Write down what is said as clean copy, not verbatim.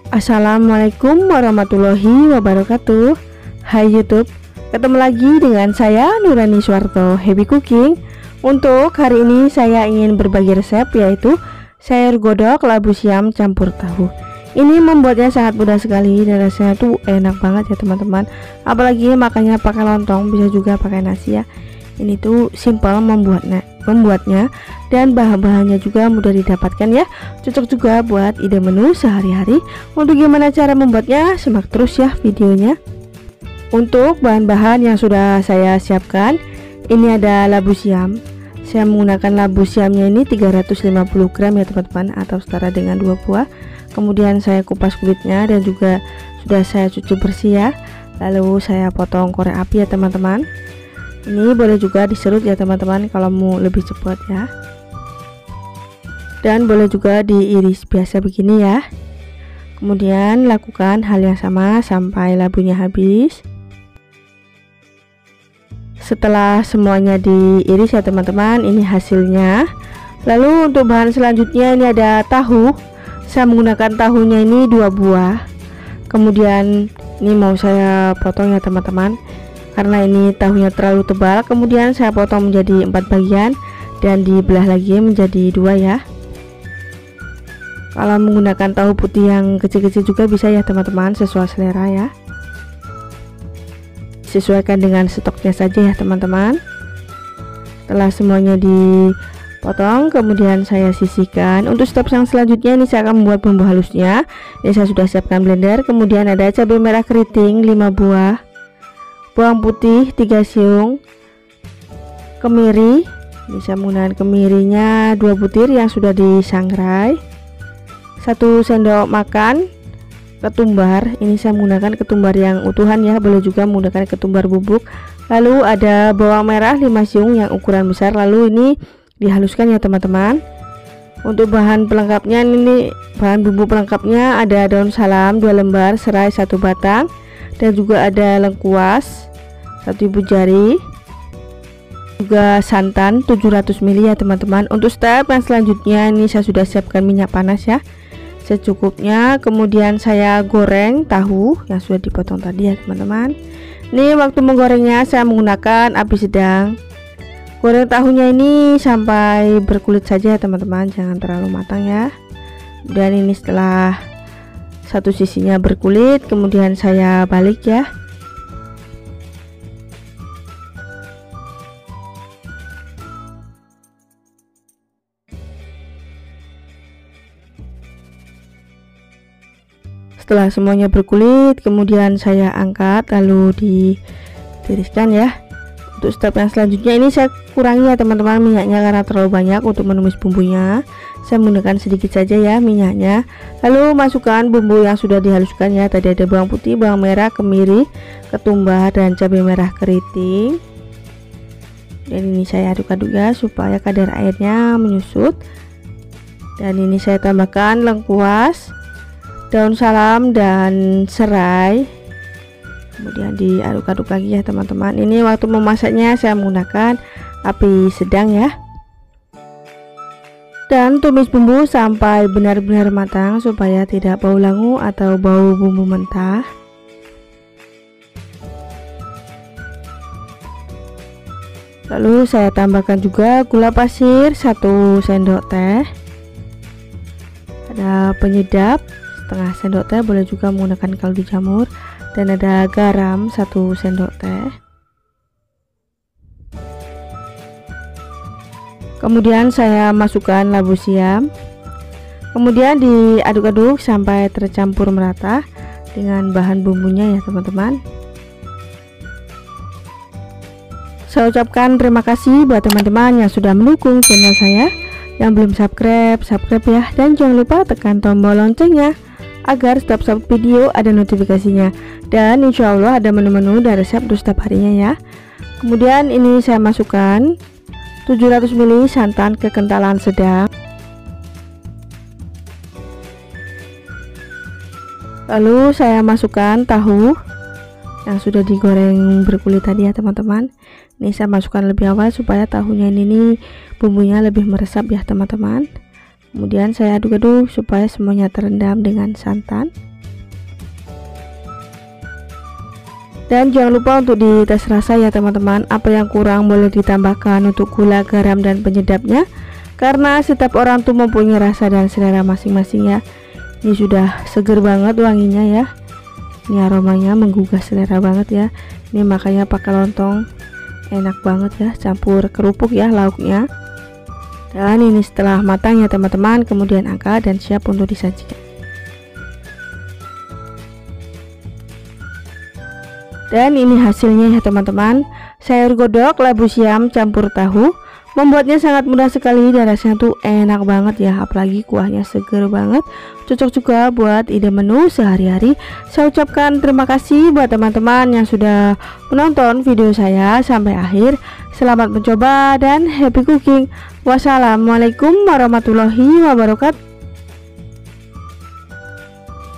Assalamualaikum warahmatullahi wabarakatuh. Hai YouTube, ketemu lagi dengan saya Nurani Suwarto Happy Cooking. Untuk hari ini saya ingin berbagi resep, yaitu sayur godok labu siam campur tahu. Ini membuatnya sangat mudah sekali dan rasanya tuh enak banget ya teman-teman. Apalagi makannya pakai lontong, bisa juga pakai nasi ya. Ini tuh simpel membuatnya dan bahan-bahannya juga mudah didapatkan ya. Cocok juga buat ide menu sehari-hari. Untuk gimana cara membuatnya, simak terus ya videonya. Untuk bahan-bahan yang sudah saya siapkan, ini ada labu siam. Saya menggunakan labu siamnya ini 350 gram ya teman-teman, atau setara dengan 2 buah. Kemudian saya kupas kulitnya dan juga sudah saya cuci bersih ya. Lalu saya potong korek api ya teman-teman. Ini boleh juga diserut ya teman-teman kalau mau lebih cepat ya. Dan boleh juga diiris biasa begini ya. Kemudian lakukan hal yang sama sampai labunya habis. Setelah semuanya diiris ya teman-teman, ini hasilnya. Lalu untuk bahan selanjutnya ini ada tahu. Saya menggunakan tahunya ini 2 buah. Kemudian ini mau saya potong ya teman-teman, karena ini tahunya terlalu tebal. Kemudian saya potong menjadi 4 bagian dan dibelah lagi menjadi 2 ya. Kalau menggunakan tahu putih yang kecil-kecil juga bisa ya teman-teman, sesuai selera ya. Sesuaikan dengan stoknya saja ya teman-teman. Setelah semuanya dipotong, kemudian saya sisihkan. Untuk step yang selanjutnya ini saya akan membuat bumbu halusnya. Ini saya sudah siapkan blender. Kemudian ada cabai merah keriting 5 buah, bawang putih 3 siung, kemiri. Ini saya menggunakan kemirinya 2 butir yang sudah disangrai, 1 sendok makan ketumbar. Ini saya menggunakan ketumbar yang utuhan ya, boleh juga menggunakan ketumbar bubuk. Lalu ada bawang merah 5 siung yang ukuran besar, lalu ini dihaluskan ya teman-teman. Untuk bahan pelengkapnya, ini bahan bumbu pelengkapnya ada daun salam 2 lembar, serai 1 batang, dan juga ada lengkuas 1 ibu jari, juga santan 700 ml ya teman-teman. Untuk step yang selanjutnya ini saya sudah siapkan minyak panas ya, secukupnya. Kemudian saya goreng tahu yang sudah dipotong tadi ya teman-teman. Ini waktu menggorengnya saya menggunakan api sedang. Goreng tahunya ini sampai berkulit saja ya teman-teman, jangan terlalu matang ya. Dan ini setelah satu sisinya berkulit, kemudian saya balik ya. Setelah semuanya berkulit, kemudian saya angkat lalu ditiriskan ya. Untuk step yang selanjutnya ini saya kurangi ya teman-teman minyaknya karena terlalu banyak untuk menumis bumbunya. Saya menggunakan sedikit saja ya minyaknya. Lalu masukkan bumbu yang sudah dihaluskan ya. Tadi ada bawang putih, bawang merah, kemiri, ketumbar, dan cabai merah keriting. Dan ini saya aduk-aduk ya supaya kadar airnya menyusut. Dan ini saya tambahkan lengkuas, daun salam, dan serai. Kemudian diaduk-aduk lagi ya teman-teman. Ini waktu memasaknya saya menggunakan api sedang ya. Dan tumis bumbu sampai benar-benar matang supaya tidak bau langu atau bau bumbu mentah. Lalu saya tambahkan juga gula pasir 1 sendok teh, ada penyedap setengah sendok teh, boleh juga menggunakan kaldu jamur, dan ada garam 1 sendok teh. Kemudian saya masukkan labu siam. Kemudian diaduk-aduk sampai tercampur merata dengan bahan bumbunya ya teman-teman. Saya ucapkan terima kasih buat teman-teman yang sudah mendukung channel saya. Yang belum subscribe ya, dan jangan lupa tekan tombol loncengnya agar setiap video ada notifikasinya. Dan insya Allah ada menu-menu dan resep untuk setiap harinya ya. Kemudian ini saya masukkan 700 ml santan kekentalan sedang. Lalu saya masukkan tahu yang sudah digoreng berkulit tadi ya teman-teman. Ini saya masukkan lebih awal supaya tahunya ini bumbunya lebih meresap ya teman-teman. Kemudian saya aduk-aduk supaya semuanya terendam dengan santan. Dan jangan lupa untuk dites rasa ya teman-teman. Apa yang kurang boleh ditambahkan untuk gula, garam, dan penyedapnya, karena setiap orang tuh mempunyai rasa dan selera masing-masing ya. Ini sudah seger banget wanginya ya. Ini aromanya menggugah selera banget ya. Ini makanya pakai lontong enak banget ya, campur kerupuk ya lauknya. Dan ini setelah matang ya teman-teman, kemudian angkat dan siap untuk disajikan. Dan ini hasilnya ya teman-teman, sayur godok labu siam campur tahu. Membuatnya sangat mudah sekali dan rasanya tuh enak banget ya, apalagi kuahnya seger banget. Cocok juga buat ide menu sehari-hari. Saya ucapkan terima kasih buat teman-teman yang sudah menonton video saya sampai akhir. Selamat mencoba dan happy cooking. Wassalamualaikum warahmatullahi wabarakatuh.